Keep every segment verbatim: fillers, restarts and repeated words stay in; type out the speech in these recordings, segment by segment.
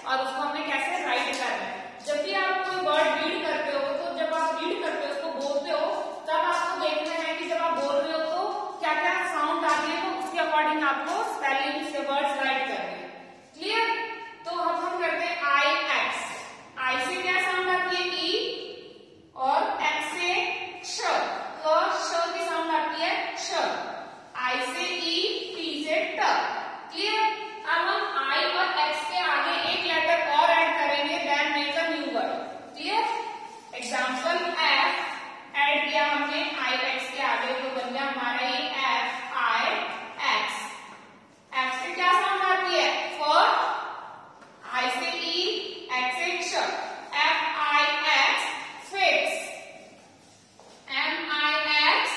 और उसको हमें कैसे राइट करना है। जब भी आप कोई वर्ड रीड करते हो तो जब आप रीड करते हो उसको बोलते हो तब आपको देखना है कि जब आप बोल रहे हो तो क्या क्या साउंड आते हैं, तो उसके अकॉर्डिंग आपको स्पेलिंग से वर्ड्स राइट करने हैं। क्लियर? तो अब हम करते हैं आई एक्स। आई से क्या साउंड आती है? ई, और एक्स से श, तो श की साउंड आती है श। आई से ई, टी से ट। क्लियर? अब हम आई और एक्स के आगे एक लेटर और ऐड करेंगे, then make a new word. Clear? Example F add किया हमने आई एक्स के आगे, तो बन गया हमारा ये एफ आई एक्स। एफ से क्या साउंड आती है? फॉर, आई से ई, एक्स से श, F I X fix. M I X,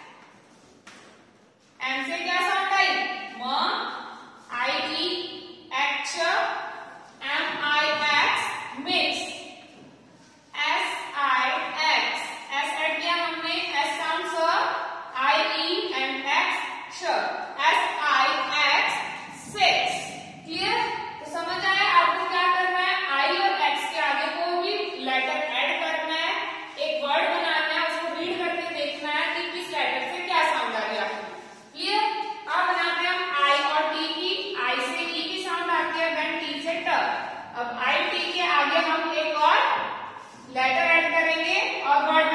M से क्या साउंड आई? म, आई ई, X, M I X mix. S I X, S add किया हमने, एस साउंड स, आई ई एंड एक्स श, S I X six. Clear? तो समझ आया आपको क्या करना है? आई और एक्स के आगे कोई भी लेटर ऐड करना है, एक वर्ड बनाना है, उसको रीड करके देखना है कि किस लेटर से क्या साउंड आ गया। क्लियर? अब बनाते हैं हम आई और टी की। आई से ई की साउंड आती है, देन टी से ट। अब आई टी के आगे हम एक और लेटर ऐड करेंगे और वर्ड